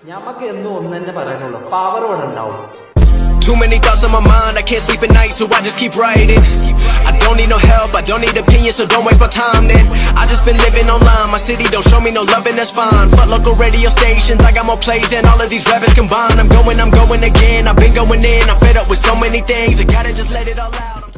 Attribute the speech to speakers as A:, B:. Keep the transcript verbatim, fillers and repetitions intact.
A: ഞമ്മക്ക് എന്നും ഒന്ന് തന്നെ പറയാനുള്ളൂ, പവർ ഇവിടെ ഉണ്ടാവും.
B: Too many thoughts on my mind, I can't sleep at night, so I just keep writing. I don't need no help, I don't need opinions, so don't waste my time then. I just been living online, my city don't show me no love and that's fine. Fuck local radio stations, I got more plays than all of these rappers combined. I'm going, I'm going again, I've been going in, I'm fed up with so many things, I gotta just let it all out.